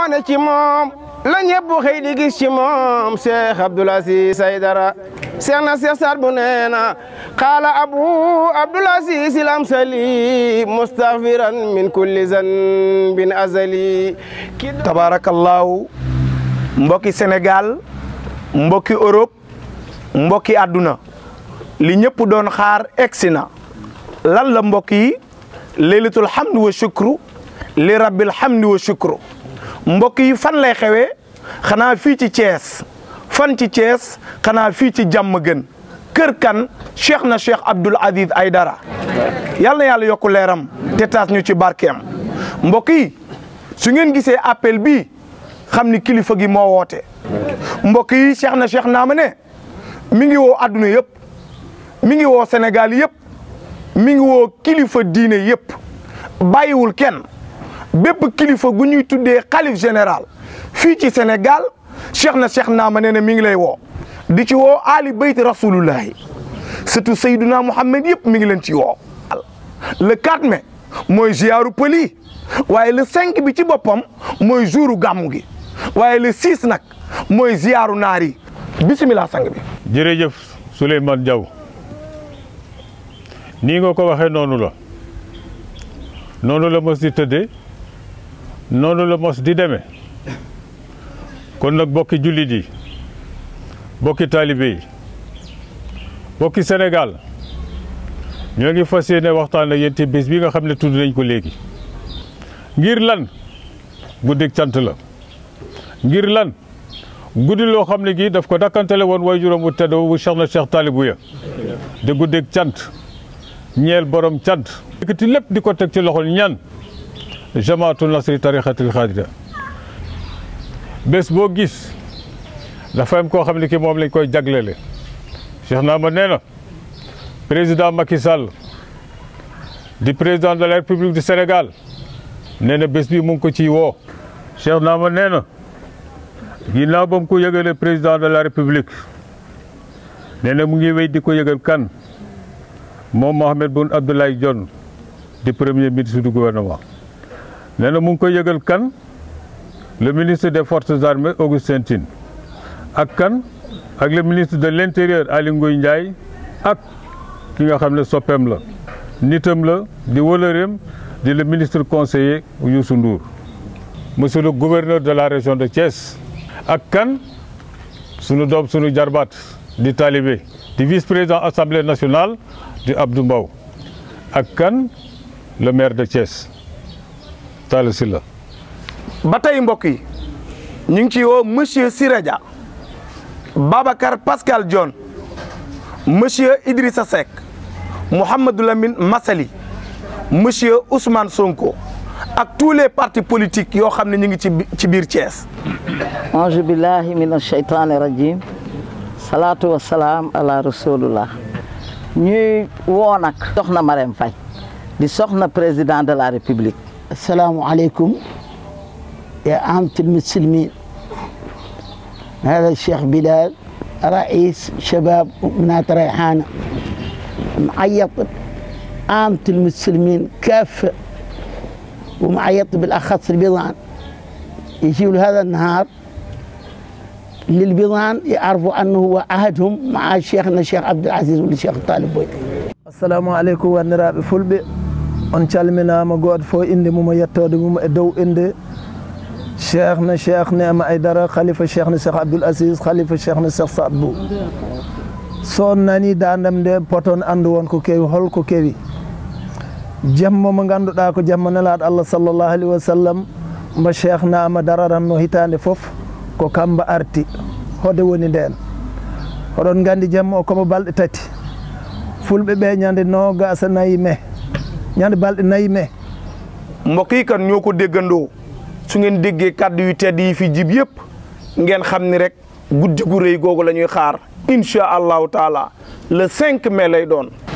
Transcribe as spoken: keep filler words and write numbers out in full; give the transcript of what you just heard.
ne ci moom la ñëpp xëy di gis ci moom Cheikh Abdoul Aziz Aidara Cheikh na Cheikh Saad bu nee na qaala abu Abdoul Aziz il amsali mustaghfiran min kulli zanbin azali. Tabarakallahu mbokki Sénégal mbokki Europe mbokki àdduna li ñëpp doon xaar egsi na lan la mbokk yi laylatul hamdi wa shukru li rabbil hamdi wa shukru mbokk yi fan lay xewee xanaa fii ci Thiès fan ci Thiès xanaa fii ci jàmm gën kër kan Cheikh na Cheikh Abdoul Aziz Aidara yal na yàlla yokku leeram te taas ñu ci barkeem mbokk yi su ngeen gisee appel bi xam ni kilifa gi moo woote mbokk yi Cheikh na Cheikh naama ne mi ngi woo adduna yëpp mi ngi woo Sénégal yëpp mi ngi woo kilifa diine yëpp bàyyiwul kenn bépp kilifa gu ñuy tuddee xalif général fii ci Sénégal Cheikh na Cheikh naama nee na mi ngi lay woo di ci woo ali bayt rasulullahi surtout Seydina Mouhamed yëpp mi ngi leen ci woo. le quatre mai mooy ziaru pël yi waaye le cinq bi ci boppam mooy jouru gàmmu gi waaye le six nag mooy ziaru naar yi bisimilah sang bi. jërëjëf Souleymane Diaw nii nga ko waxee noonu la noonu la mos di tëddee noonu la mos di demee kon nag bokki jullit yi bokki taalibe yi bokki Sénégal ñoo ngi fas yéene waxtaan ak yéen ci bés bi nga xam ne tudd nañ ko léegi ngir lan guddik cant la ngir lan guddi loo xam ne gii daf ko dakkantele woon way juróom bu tedd bu Cheikh na Cheikh Talibou ya de guddik cant ñeel borom cant yëkkati lépp di ko teg ci loxol ñan jamaatu nasri tarixatil xaadira bés boo gis dafa am koo xam ne ki moom lañ koy jaglele Cheikh Naama nee na président Macky Sall di président de la République du Sénégal nee na bés bi mu ngi ko ciy woo Cheikh Naama nee na ginnaaw ba mu ko yëgalee président de la République nee na mu ngi wéy di ko yëgal kan moom Mahammed Boun Abdallah Dionne di premier ministre du gouvernement nee na mu ngi koy yëgal kan le ministre des forces armées Augustin Tine ak kan ak le ministre de l'intérieur Aly Ngouille Ndiaye ak ki nga xam ne soppeem la nitam la di wëlëreem di le ministre conseiller Youssou Ndour monsieur le gouverneur de la région de Thiès ak kan sunu doom sunu jarbaat di talibé di vice-président assemblée nationale di Abdou Mbow ak kan le maire de Thiès Talla Sylla ba tey mbokk yi ñu ngi ci woo monsieur Siré Dia Babacar Pascal Dione monsieur Idrissa Seck Mouhamadou Lamine Massaly monsieur Ousmane Sonko ak tous les partis politiques yoo xam ne ñu ngi ci ci biir Thiès. auzu billahi mina shaytaani rajim salaatu wa salaam ala rasulullah ñuy woo nag soxna Marème Faye di soxna président de la république. asalaamualeykum يا عامة المسلمين هذا الشيخ بلال رئيس شباب بنات ريحانة معيط عامة المسلمين كافة ومعيط بالأخص البيضان يجيوا هذا النهار للبيضان يعرفوا أنه هو عهدهم مع شيخنا الشيخ عبد العزيز والشيخ طالب. السلام عليكم ونراب فلبي on calminaama gooto fof inde mum e yettode mum e dow inde cheikh na cheikh Nema Aidara khalifa cheikh na cheikh Abdoul Aziz khalifa cheikh na cheikh Saad Bou so nani dandam nde poton andu won ko kewi holko kewi jamma mo ganduɗa ko jamma nelaɗo Allah sallallahu alaihi wa sallam mbo cheikh Nama dararanno hitande fof ko kamba arti hode woni nden oɗon gandi jamma o komo balɗe tati fulɓe ɓe ñande nogas nayi me ñande balɗe nayi me mbokk yi kan ñoo ko déggandoo su ngeen déggee kàddu yu tedd yi fi jib yëpp ngeen xam ni rek guddi gu rëy googu la ñuy xaar incha allahu taala le cinq mai lay doon